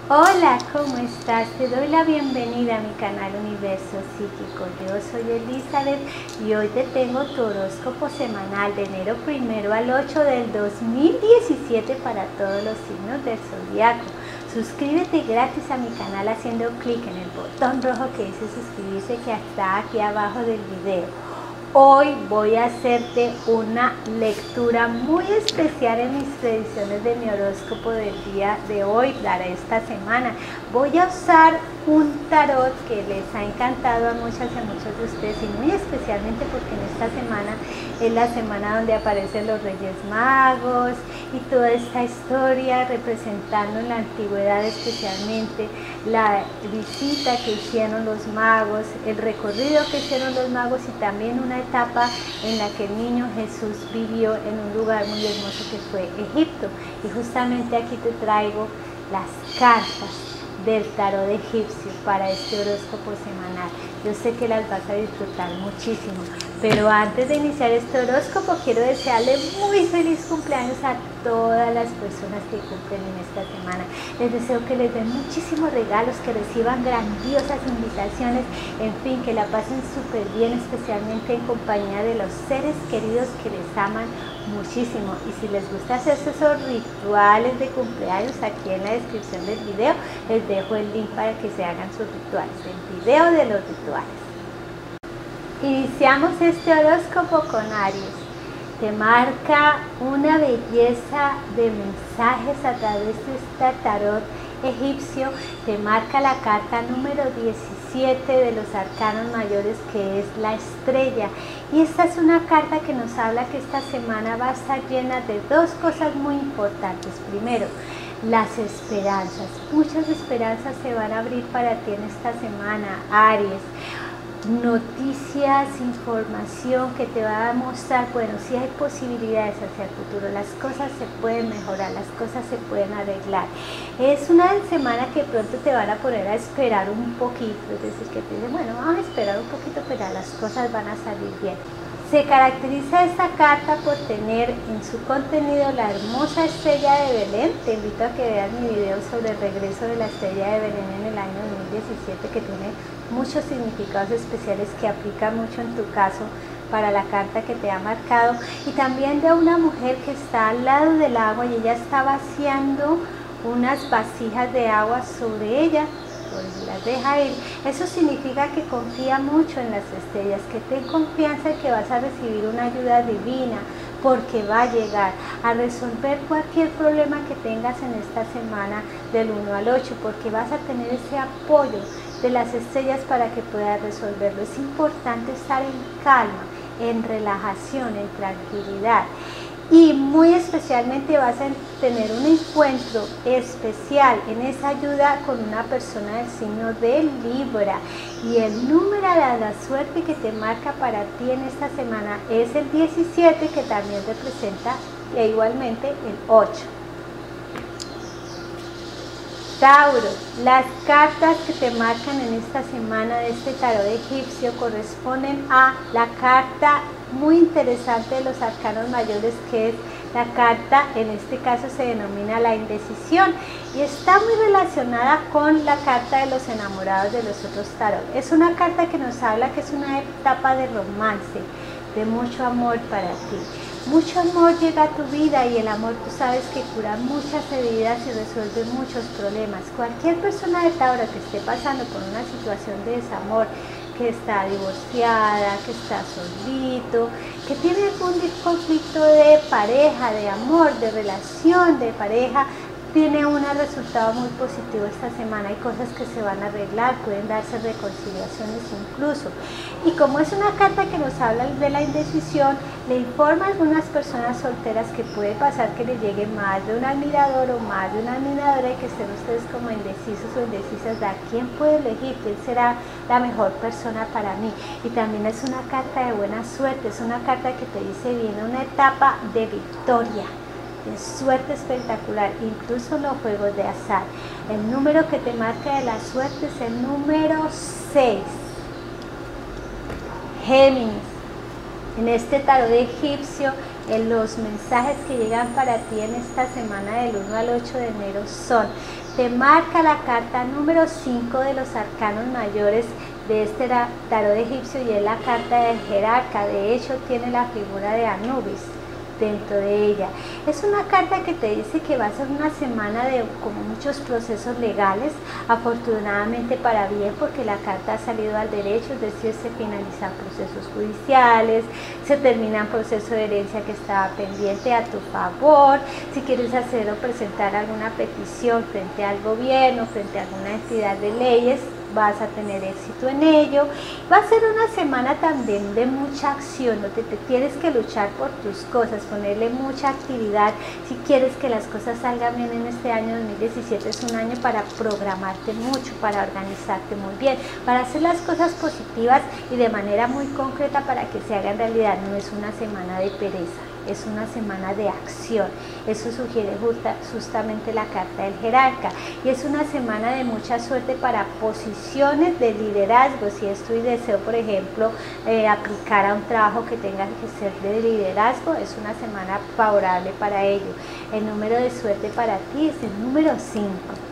Hola, ¿cómo estás? Te doy la bienvenida a mi canal Universo Psíquico. Yo soy Elizabeth y hoy te tengo tu horóscopo semanal de enero 1 al 8 del 2017 para todos los signos del zodiaco. Suscríbete gratis a mi canal haciendo clic en el botón rojo que dice suscribirse que está aquí abajo del video. Hoy voy a hacerte una lectura muy especial en mis predicciones de mi horóscopo del día de hoy para esta semana. Voy a usar un tarot que les ha encantado a muchas y a muchos de ustedes y muy especialmente porque en esta semana es la semana donde aparecen los Reyes Magos y toda esta historia representando en la antigüedad especialmente la visita que hicieron los magos, el recorrido que hicieron los magos y también una etapa en la que el niño Jesús vivió en un lugar muy hermoso que fue Egipto. Y justamente aquí te traigo las cartas del tarot egipcio para este horóscopo semanal. Yo sé que las vas a disfrutar muchísimo, pero antes de iniciar este horóscopo quiero desearle muy feliz cumpleaños a todas las personas que cumplen en esta semana. Les deseo que les den muchísimos regalos, que reciban grandiosas invitaciones, en fin, que la pasen súper bien, especialmente en compañía de los seres queridos que les aman muchísimo. Y si les gusta hacerse esos rituales de cumpleaños, aquí en la descripción del video les dejo el link para que se hagan sus rituales, el video de los rituales. Iniciamos este horóscopo con Aries. Te marca una belleza de mensajes a través de este tarot egipcio. Te marca la carta número 17 de los arcanos mayores, que es la estrella. Y esta es una carta que nos habla que esta semana va a estar llena de dos cosas muy importantes. Primero, las esperanzas. Muchas esperanzas se van a abrir para ti en esta semana, Aries. Noticias, información que te va a mostrar, bueno, si hay posibilidades hacia el futuro, las cosas se pueden mejorar, las cosas se pueden arreglar. Es una semana que pronto te van a poner a esperar un poquito, es decir, que te dicen, bueno, vamos a esperar un poquito, pero las cosas van a salir bien. Se caracteriza esta carta por tener en su contenido la hermosa estrella de Belén. Te invito a que veas mi video sobre el regreso de la estrella de Belén en el año 2017, que tiene muchos significados especiales que aplican mucho en tu caso para la carta que te ha marcado. Y también de una mujer que está al lado del agua y ella está vaciando unas vasijas de agua sobre ella, pues las deja ir. Eso significa que confía mucho en las estrellas, que ten confianza en que vas a recibir una ayuda divina, porque va a llegar a resolver cualquier problema que tengas en esta semana del 1 al 8, porque vas a tener ese apoyo de las estrellas para que puedas resolverlo. Es importante estar en calma, en relajación, en tranquilidad. Y muy especialmente vas a tener un encuentro especial en esa ayuda con una persona del signo de Libra. Y el número de la suerte que te marca para ti en esta semana es el 17, que también representa igualmente el 8. Tauro, las cartas que te marcan en esta semana de este tarot egipcio corresponden a la carta muy interesante de los arcanos mayores, que es la carta, en este caso se denomina la indecisión, y está muy relacionada con la carta de los enamorados de los otros tarot. Es una carta que nos habla que es una etapa de romance, de mucho amor para ti. Mucho amor llega a tu vida y el amor, tú sabes que cura muchas heridas y resuelve muchos problemas. Cualquier persona de Tauro que esté pasando por una situación de desamor, que está divorciada, que está solito, que tiene algún conflicto de pareja, de amor, de relación de pareja, tiene un resultado muy positivo esta semana. Hay cosas que se van a arreglar, pueden darse reconciliaciones incluso. Y como es una carta que nos habla de la indecisión, le informa a algunas personas solteras que puede pasar que le llegue más de un admirador o más de una admiradora y que estén ustedes como indecisos o indecisas de a quién puede elegir, quién será la mejor persona para mí. Y también es una carta de buena suerte, es una carta que te dice viene una etapa de victoria, de suerte espectacular, incluso en los juegos de azar. El número que te marca de la suerte es el número 6. Géminis, en este tarot egipcio Los mensajes que llegan para ti en esta semana del 1 al 8 de enero son: te marca la carta número 5 de los arcanos mayores de este tarot egipcio, y es la carta del jerarca. De hecho, tiene la figura de Anubis dentro de ella. Es una carta que te dice que va a ser una semana de como muchos procesos legales, afortunadamente para bien, porque la carta ha salido al derecho, es decir, se finalizan procesos judiciales, se termina un proceso de herencia que estaba pendiente a tu favor. Si quieres hacer o presentar alguna petición frente al gobierno, frente a alguna entidad de leyes, vas a tener éxito en ello. Va a ser una semana también de mucha acción, donde te tienes que luchar por tus cosas, ponerle mucha actividad. Si quieres que las cosas salgan bien en este año 2017, es un año para programarte mucho, para organizarte muy bien, para hacer las cosas positivas y de manera muy concreta para que se hagan realidad. No es una semana de pereza, es una semana de acción. Eso sugiere justamente la carta del jerarca, y es una semana de mucha suerte para posiciones de liderazgo. Si es tu deseo, por ejemplo, aplicar a un trabajo que tenga que ser de liderazgo, es una semana favorable para ello. El número de suerte para ti es el número 5.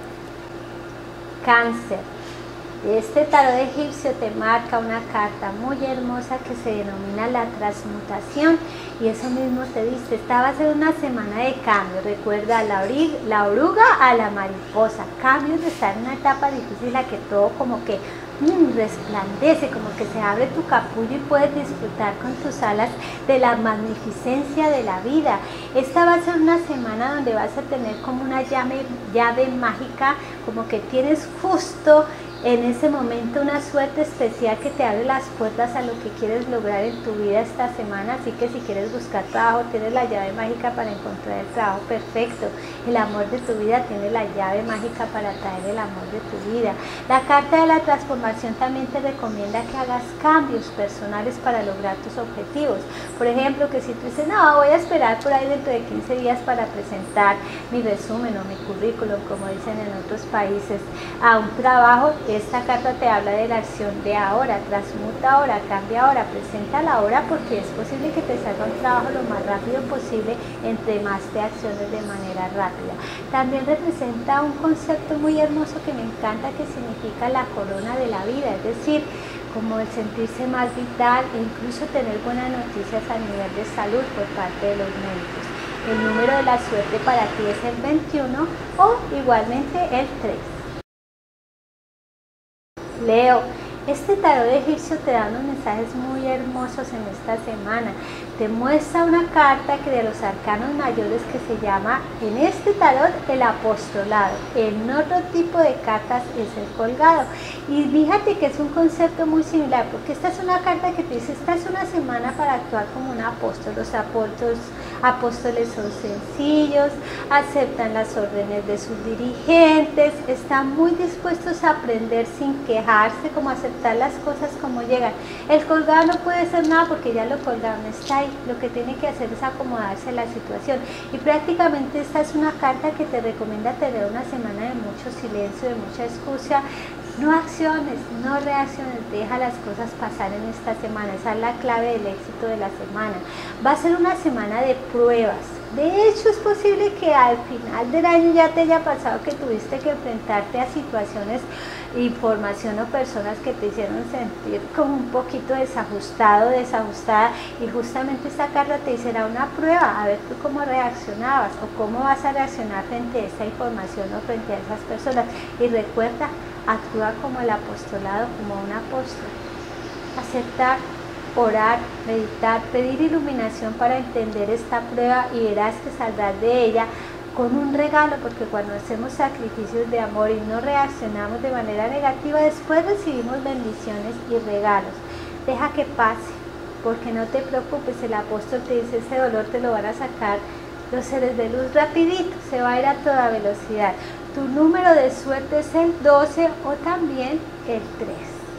Cáncer. Este tarot egipcio te marca una carta muy hermosa que se denomina la transmutación, y eso mismo te dice, esta va a ser una semana de cambio. Recuerda, la oruga a la mariposa, cambios de estar en una etapa difícil a que todo como que resplandece, como que se abre tu capullo y puedes disfrutar con tus alas de la magnificencia de la vida. Esta va a ser una semana donde vas a tener como una llave mágica, como que tienes justo en ese momento una suerte especial que te abre las puertas a lo que quieres lograr en tu vida esta semana. Así que si quieres buscar trabajo, tienes la llave mágica para encontrar el trabajo perfecto. El amor de tu vida, tiene la llave mágica para traer el amor de tu vida. La carta de la transformación también te recomienda que hagas cambios personales para lograr tus objetivos. Por ejemplo, que si tú dices, no, voy a esperar por ahí dentro de 15 días para presentar mi resumen o mi currículum, como dicen en otros países, a un trabajo, esta carta te habla de la acción de ahora. Transmuta ahora, cambia ahora, presenta la hora, porque es posible que te salga un trabajo lo más rápido posible, entre más te acciones de manera rápida. También representa un concepto muy hermoso que me encanta, que significa la corona de la vida, es decir, como el sentirse más vital e incluso tener buenas noticias a nivel de salud por parte de los médicos. El número de la suerte para ti es el 21 o igualmente el 3. Leo, este tarot egipcio te da unos mensajes muy hermosos en esta semana. Te muestra una carta que de los arcanos mayores, que se llama en este tarot el apostolado. En otro tipo de cartas es el colgado. Y fíjate que es un concepto muy similar, porque esta es una carta que te dice, esta es una semana para actuar como un apóstol. Los apóstoles son sencillos, aceptan las órdenes de sus dirigentes, están muy dispuestos a aprender sin quejarse, como aceptar las cosas como llegan. El colgado no puede ser nada porque ya lo colgaron, está ahí. Lo que tiene que hacer es acomodarse a la situación, y prácticamente esta es una carta que te recomienda tener una semana de mucho silencio, de mucha excusa. No acciones, no reacciones, deja las cosas pasar en esta semana. Esa es la clave del éxito de la semana. Va a ser una semana de pruebas. De hecho, es posible que al final del año ya te haya pasado que tuviste que enfrentarte a situaciones, información o personas que te hicieron sentir como un poquito desajustado, desajustada, y justamente esta carta te dice, era una prueba, a ver tú cómo reaccionabas o cómo vas a reaccionar frente a esa información o frente a esas personas. Y recuerda, actúa como el apostolado, como un apóstol. Aceptar, orar, meditar, pedir iluminación para entender esta prueba, y verás que saldrás de ella con un regalo, porque cuando hacemos sacrificios de amor y no reaccionamos de manera negativa, después recibimos bendiciones y regalos. Deja que pase, porque no te preocupes, el apóstol te dice, ese dolor te lo van a sacar los seres de luz rapidito, se va a ir a toda velocidad. Tu número de suerte es el 12 o también el 3.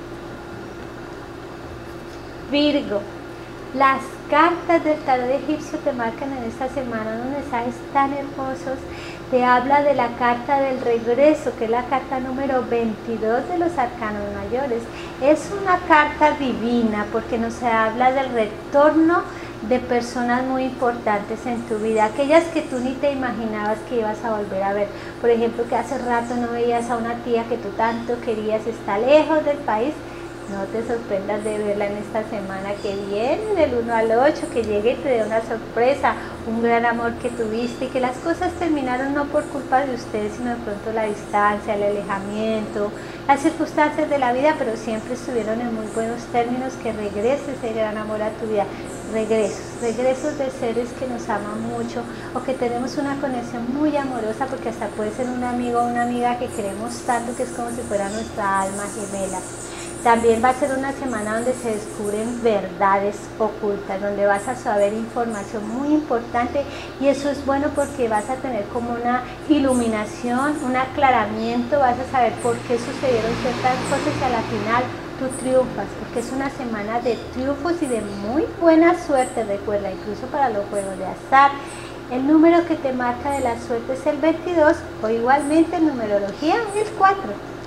Virgo, las cartas del tarot egipcio te marcan en esta semana unos mensajes tan hermosos. Te habla de la carta del regreso, que es la carta número 22 de los arcanos mayores. Es una carta divina porque nos habla del retorno de personas muy importantes en tu vida, aquellas que tú ni te imaginabas que ibas a volver a ver. Por ejemplo, que hace rato no veías a una tía que tú tanto querías, está lejos del país. No te sorprendas de verla en esta semana que viene, del 1 al 8, que llegue y te dé una sorpresa, un gran amor que tuviste y que las cosas terminaron no por culpa de ustedes, sino de pronto la distancia, el alejamiento, las circunstancias de la vida, pero siempre estuvieron en muy buenos términos, que regrese ese gran amor a tu vida. Regresos de seres que nos aman mucho o que tenemos una conexión muy amorosa, porque hasta puede ser un amigo o una amiga que queremos tanto que es como si fuera nuestra alma gemela. También va a ser una semana donde se descubren verdades ocultas, donde vas a saber información muy importante, y eso es bueno porque vas a tener como una iluminación, un aclaramiento, vas a saber por qué sucedieron ciertas cosas y a la final tú triunfas, porque es una semana de triunfos y de muy buena suerte, recuerda, incluso para los juegos de azar. El número que te marca de la suerte es el 22, o igualmente en numerología el 4.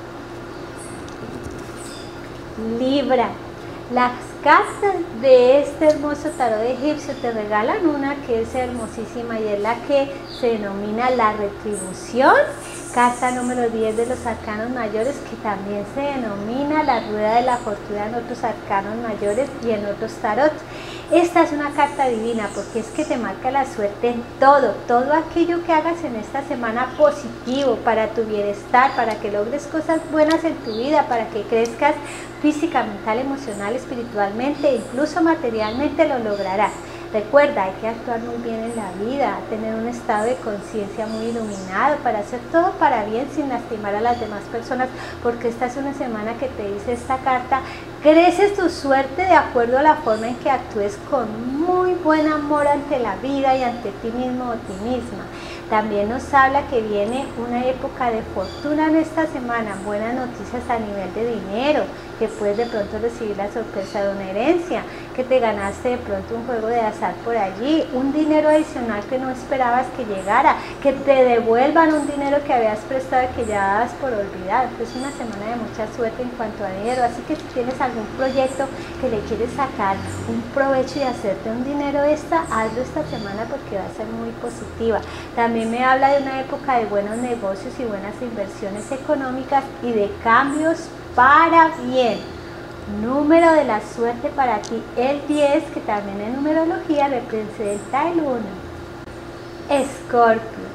Libra, las cartas de este hermoso tarot egipcio te regalan una que es hermosísima y es la que se denomina la retribución, carta número 10 de los arcanos mayores, que también se denomina la rueda de la fortuna en otros arcanos mayores y en otros tarots. Esta es una carta divina porque es que te marca la suerte en todo aquello que hagas en esta semana positivo para tu bienestar, para que logres cosas buenas en tu vida, para que crezcas física, mental, emocional, espiritualmente, incluso materialmente lo lograrás. Recuerda, hay que actuar muy bien en la vida, tener un estado de conciencia muy iluminado para hacer todo para bien sin lastimar a las demás personas, porque esta es una semana que te dice esta carta, creces tu suerte de acuerdo a la forma en que actúes con muy buen amor ante la vida y ante ti mismo o ti misma. También nos habla que viene una época de fortuna en esta semana, buenas noticias a nivel de dinero, que puedes de pronto recibir la sorpresa de una herencia, que te ganaste de pronto un juego de azar por allí, un dinero adicional que no esperabas que llegara, que te devuelvan un dinero que habías prestado y que ya dabas por olvidado. Es una semana de mucha suerte en cuanto a dinero, así que si tienes algún proyecto que le quieres sacar un provecho y hacerte un dinero extra, hazlo esta semana porque va a ser muy positiva. También me habla de una época de buenos negocios y buenas inversiones económicas y de cambios para bien. Número de la suerte para ti, el 10, que también en numerología representa el 1. Escorpio.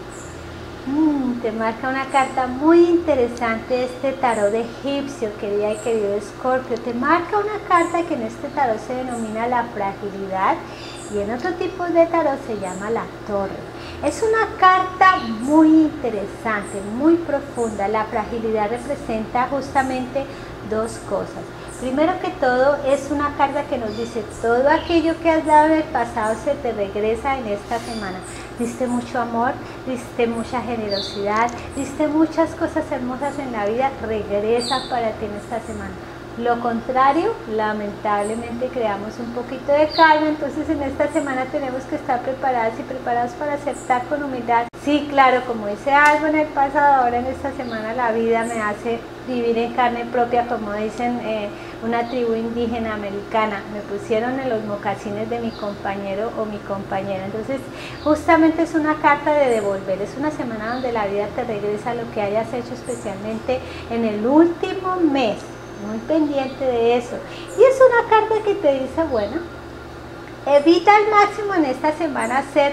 Te marca una carta muy interesante este tarot egipcio, querida y querido Escorpio. Te marca una carta que en este tarot se denomina la fragilidad y en otro tipo de tarot se llama la torre. Es una carta muy interesante, muy profunda. La fragilidad representa justamente dos cosas. Primero que todo, es una carta que nos dice todo aquello que has dado en el pasado se te regresa en esta semana. Diste mucho amor, diste mucha generosidad, diste muchas cosas hermosas en la vida, regresa para ti en esta semana. Lo contrario, lamentablemente creamos un poquito de karma, entonces en esta semana tenemos que estar preparadas y preparados para aceptar con humildad. Sí, claro, como hice algo en el pasado, ahora en esta semana la vida me hace vivir en carne propia, como dicen una tribu indígena americana, me pusieron en los mocasines de mi compañero o mi compañera. Entonces justamente es una carta de devolver, es una semana donde la vida te regresa lo que hayas hecho especialmente en el último mes. Muy pendiente de eso. Y es una carta que te dice, bueno, evita al máximo en esta semana hacer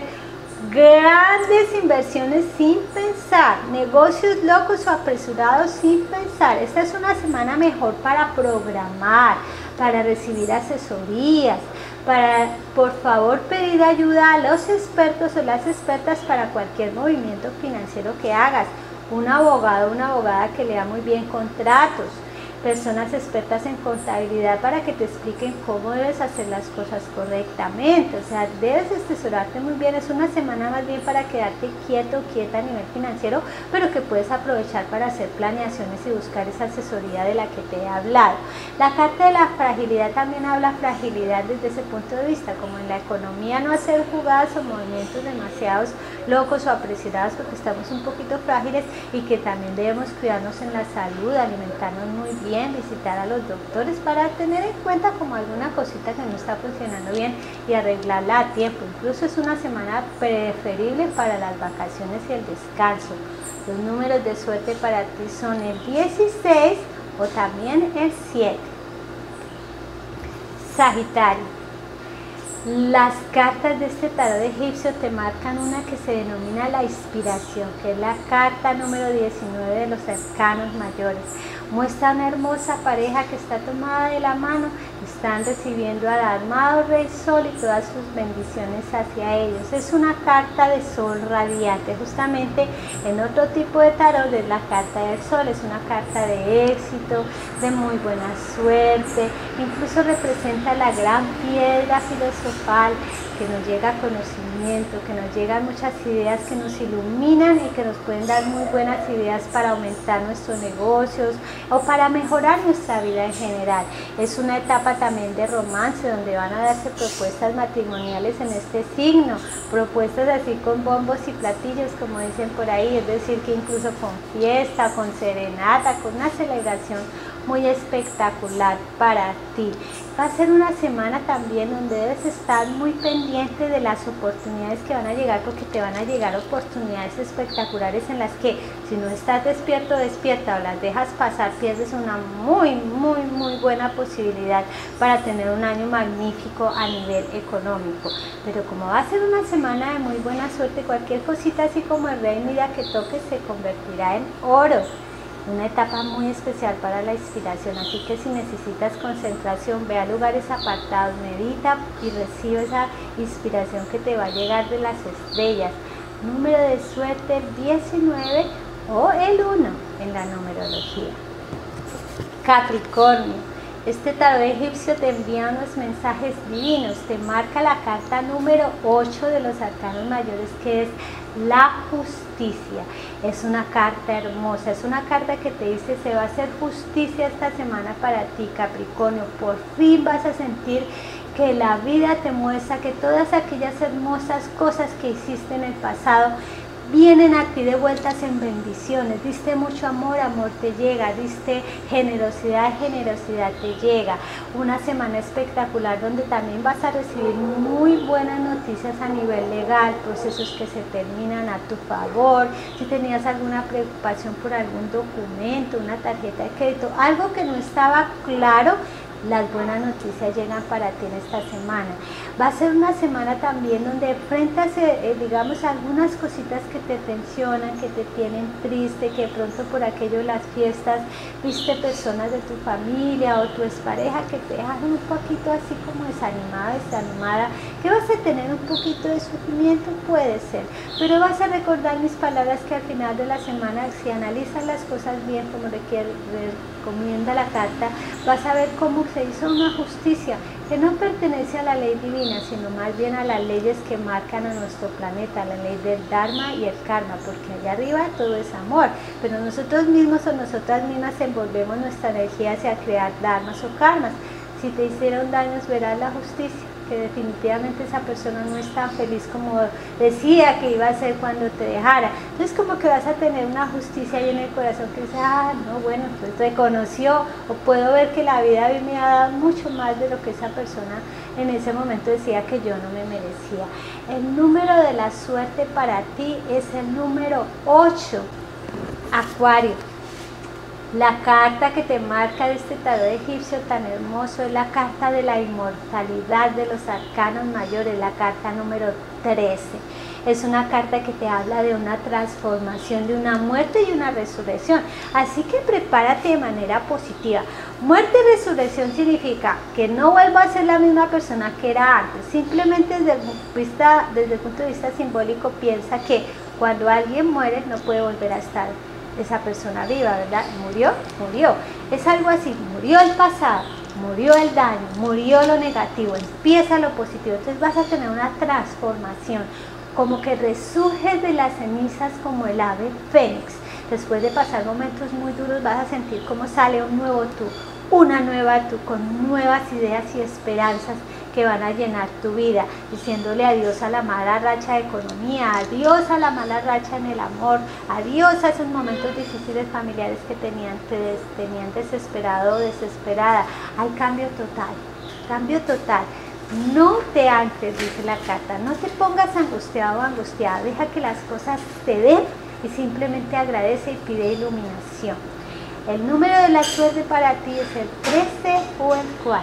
grandes inversiones sin pensar, negocios locos o apresurados sin pensar. Esta es una semana mejor para programar, para recibir asesorías, para por favor pedir ayuda a los expertos o las expertas para cualquier movimiento financiero que hagas. Un abogado o una abogada que lea muy bien contratos, personas expertas en contabilidad para que te expliquen cómo debes hacer las cosas correctamente. O sea, debes asesorarte muy bien. Es una semana más bien para quedarte quieto o quieta a nivel financiero, pero que puedes aprovechar para hacer planeaciones y buscar esa asesoría de la que te he hablado. La carta de la fragilidad también habla fragilidad desde ese punto de vista, como en la economía, no hacer jugadas o movimientos demasiados locos o apresurados porque estamos un poquito frágiles, y que también debemos cuidarnos en la salud, alimentarnos muy bien, bien visitar a los doctores para tener en cuenta como alguna cosita que no está funcionando bien y arreglarla a tiempo. Incluso es una semana preferible para las vacaciones y el descanso. Los números de suerte para ti son el 16 o también el 7. Sagitario. Las cartas de este tarot egipcio te marcan una que se denomina la inspiración, que es la carta número 19 de los arcanos mayores. Muestra una hermosa pareja que está tomada de la mano, están recibiendo al amado Rey Sol y todas sus bendiciones hacia ellos. Es una carta de sol radiante, justamente en otro tipo de tarot es la carta del sol, es una carta de éxito, de muy buena suerte, incluso representa la gran piedra filosofal que nos llega a conocimiento, que nos llegan muchas ideas que nos iluminan y que nos pueden dar muy buenas ideas para aumentar nuestros negocios o para mejorar nuestra vida en general. Es una etapa también de romance donde van a darse propuestas matrimoniales en este signo, propuestas así con bombos y platillos como dicen por ahí, es decir que incluso con fiesta, con serenata, con una celebración muy espectacular para ti. Va a ser una semana también donde debes estar muy pendiente de las oportunidades que van a llegar, porque te van a llegar oportunidades espectaculares en las que si no estás despierto o despierta o las dejas pasar, pierdes una muy buena posibilidad para tener un año magnífico a nivel económico. Pero como va a ser una semana de muy buena suerte, cualquier cosita así como el rey mira que toques se convertirá en oro. Una etapa muy especial para la inspiración, así que si necesitas concentración, ve a lugares apartados, medita y recibe esa inspiración que te va a llegar de las estrellas. Número de suerte 19 o el 1 en la numerología. Capricornio. Este tarot egipcio te envía unos mensajes divinos, te marca la carta número 8 de los arcanos mayores, que es la justicia. Es una carta hermosa, es una carta que te dice se va a hacer justicia esta semana para ti, Capricornio. Por fin vas a sentir que la vida te muestra que todas aquellas hermosas cosas que hiciste en el pasado vienen a ti de vueltas en bendiciones. Diste mucho amor, amor te llega. Diste generosidad, generosidad te llega. Una semana espectacular donde también vas a recibir muy buenas noticias a nivel legal, procesos que se terminan a tu favor. Si tenías alguna preocupación por algún documento, una tarjeta de crédito, algo que no estaba claro, las buenas noticias llegan para ti en esta semana. Va a ser una semana también donde enfrentas, digamos, algunas cositas que te tensionan, que te tienen triste, que pronto por aquello de las fiestas viste personas de tu familia o tu expareja que te dejan un poquito así como desanimada, desanimada, que vas a tener un poquito de sufrimiento, puede ser, pero vas a recordar mis palabras que al final de la semana, si analizas las cosas bien como recomienda la carta, vas a ver cómo se hizo una justicia que no pertenece a la ley divina, sino más bien a las leyes que marcan a nuestro planeta, la ley del Dharma y el Karma, porque allá arriba todo es amor, pero nosotros mismos o nosotras mismas envolvemos nuestra energía hacia crear Dharmas o Karmas. Si te hicieron daños, verás la justicia, que definitivamente esa persona no es tan feliz como decía que iba a ser cuando te dejara. Entonces como que vas a tener una justicia ahí en el corazón que dice, ah, no, bueno, pues reconoció, o puedo ver que la vida a mí me ha dado mucho más de lo que esa persona en ese momento decía que yo no me merecía. El número de la suerte para ti es el número 8, Acuario. La carta que te marca de este tarot egipcio tan hermoso es la carta de la inmortalidad de los arcanos mayores, la carta número 13. Es una carta que te habla de una transformación, de una muerte y una resurrección. Así que prepárate de manera positiva. Muerte y resurrección significa que no vuelva a ser la misma persona que era antes. Simplemente desde el punto de vista simbólico piensa que cuando alguien muere no puede volver a estar esa persona viva, ¿verdad? Murió, murió. Es algo así, murió el pasado, murió el daño, murió lo negativo, empieza lo positivo. Entonces vas a tener una transformación, como que resurges de las cenizas como el ave fénix. Después de pasar momentos muy duros vas a sentir cómo sale un nuevo tú, una nueva tú, con nuevas ideas y esperanzas que van a llenar tu vida, diciéndole adiós a la mala racha de economía, adiós a la mala racha en el amor, adiós a esos momentos difíciles familiares que te tenían desesperado o desesperada. Hay cambio total, cambio total. No te ancles, dice la carta, no te pongas angustiado o angustiada, deja que las cosas te den y simplemente agradece y pide iluminación. El número de la suerte para ti es el 13 o el 4.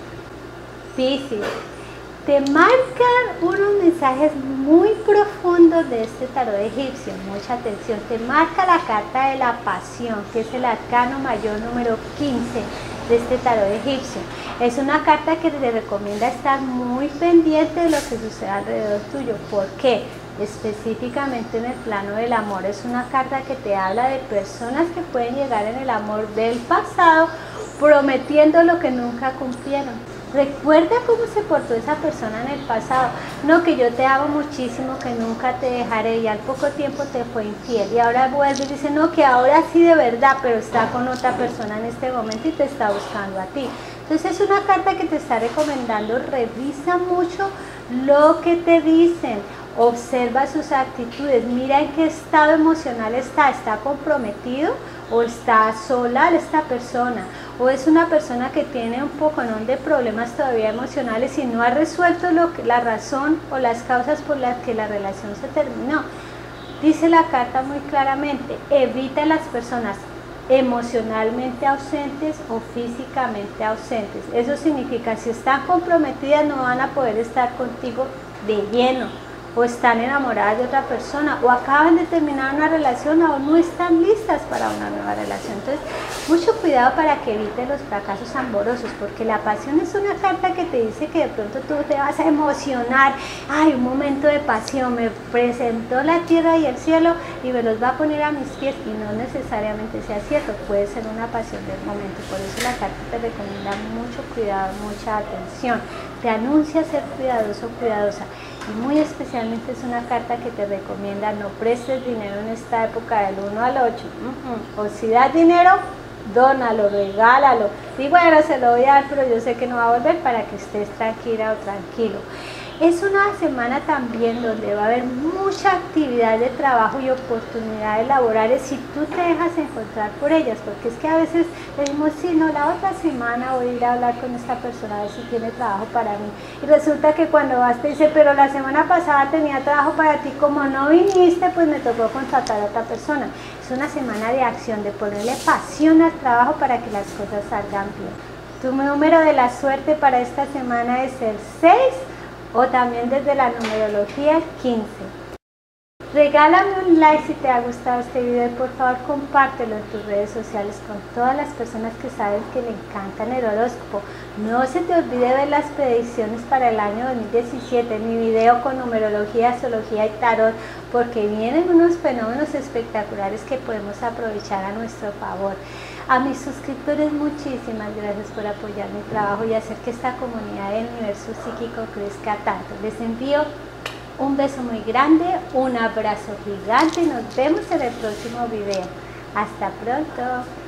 Piscis, te marcan unos mensajes muy profundos de este tarot egipcio, mucha atención. Te marca la carta de la pasión, que es el arcano mayor número 15 de este tarot egipcio. Es una carta que te recomienda estar muy pendiente de lo que sucede alrededor tuyo. ¿Por qué? Específicamente en el plano del amor. Es una carta que te habla de personas que pueden llegar en el amor del pasado prometiendo lo que nunca cumplieron. Recuerda cómo se portó esa persona en el pasado. No, que yo te amo muchísimo, que nunca te dejaré, y al poco tiempo te fue infiel. Y ahora vuelve y dice, no, que ahora sí de verdad, pero está con otra persona en este momento y te está buscando a ti. Entonces es una carta que te está recomendando, revisa mucho lo que te dicen. Observa sus actitudes, mira en qué estado emocional está comprometido o está sola esta persona, o es una persona que tiene un poco de problemas todavía emocionales y no ha resuelto la razón o las causas por las que la relación se terminó. Dice la carta muy claramente, evita las personas emocionalmente ausentes o físicamente ausentes. Eso significa, si están comprometidas no van a poder estar contigo de lleno, o están enamoradas de otra persona, o acaban de terminar una relación, o no están listas para una nueva relación. Entonces, mucho cuidado para que evites los fracasos amorosos, porque la pasión es una carta que te dice que de pronto tú te vas a emocionar. Ay, un momento de pasión, me presentó la tierra y el cielo y me los va a poner a mis pies, y no necesariamente sea cierto, puede ser una pasión del momento. Por eso la carta te recomienda mucho cuidado, mucha atención, te anuncia ser cuidadoso, cuidadosa. Y muy especialmente es una carta que te recomienda no prestes dinero en esta época del 1 al 8. O si das dinero, dónalo, regálalo. Y bueno, se lo voy a dar, pero yo sé que no va a volver, para que estés tranquila o tranquilo. Es una semana también donde va a haber mucha actividad de trabajo y oportunidades laborales si tú te dejas encontrar por ellas, porque es que a veces decimos, sí, no, la otra semana voy a ir a hablar con esta persona a ver si tiene trabajo para mí, y resulta que cuando vas te dice, pero la semana pasada tenía trabajo para ti, como no viniste, pues me tocó contratar a otra persona. Es una semana de acción, de ponerle pasión al trabajo para que las cosas salgan bien. Tu número de la suerte para esta semana es el 6, o también desde la numerología 15. Regálame un like si te ha gustado este video y por favor compártelo en tus redes sociales con todas las personas que saben que le encantan el horóscopo. No se te olvide ver las predicciones para el año 2017, mi video con numerología, astrología y tarot, porque vienen unos fenómenos espectaculares que podemos aprovechar a nuestro favor. A mis suscriptores, muchísimas gracias por apoyar mi trabajo y hacer que esta comunidad del universo psíquico crezca tanto. Les envío un beso muy grande, un abrazo gigante y nos vemos en el próximo video. Hasta pronto.